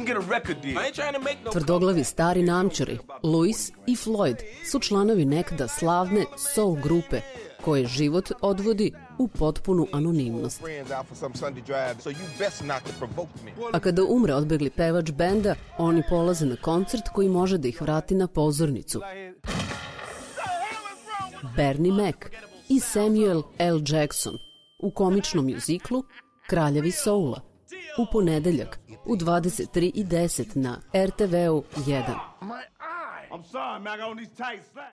Tvrdoglavi stari namčari, Louis i Floyd, su članovi nekada slavne soul grupe koje život odvodi u potpunu anonimnost. A kada umre odbegli pevač benda, oni polaze na koncert koji može da ih vrati na pozornicu. Bernie Mac i Samuel L. Jackson u komičnom mjuziklu Kraljevi soula u ponedeljak u 23:10 na RTV-u 1.